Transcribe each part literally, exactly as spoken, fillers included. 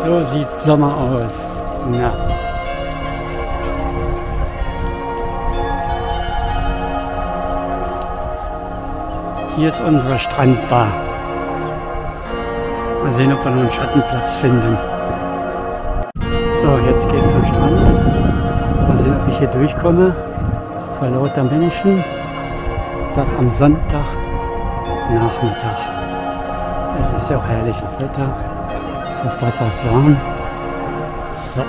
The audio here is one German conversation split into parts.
So sieht Sommer aus. Na. Hier ist unsere Strandbar. Mal sehen, ob wir noch einen Schattenplatz finden. So, jetzt geht's zum Strand. Mal sehen, ob ich hier durchkomme. Vor lauter Menschen. Das am Sonntag Nachmittag. Es ist ja auch herrliches Wetter. Das Wasser ist warm. So.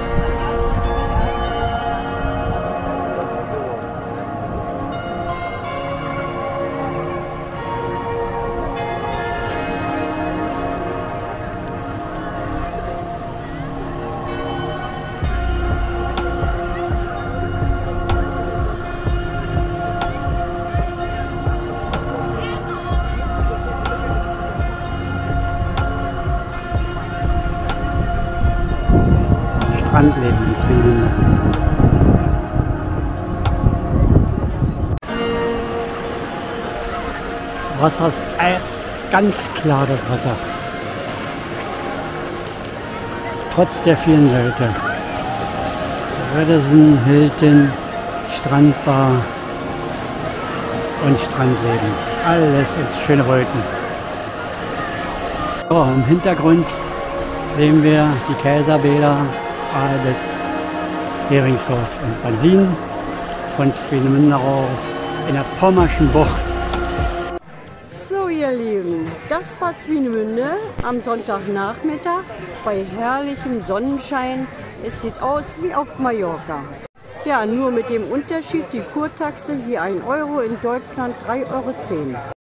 Strandleben in Swinemünde. Wasser ist ganz klar, das Wasser. Trotz der vielen Leute. Radisson, Hilton, Strandbar und Strandleben. Alles in schöne Wolken. So, im Hintergrund sehen wir die Kaiserbäder. Albert, Heringsdorf und Bansin von Swinemünde aus in der Pommerschen Bucht. So ihr Lieben, das war Swinemünde am Sonntagnachmittag bei herrlichem Sonnenschein. Es sieht aus wie auf Mallorca. Ja, nur mit dem Unterschied, die Kurtaxe hier ein Euro, in Deutschland drei Euro zehn.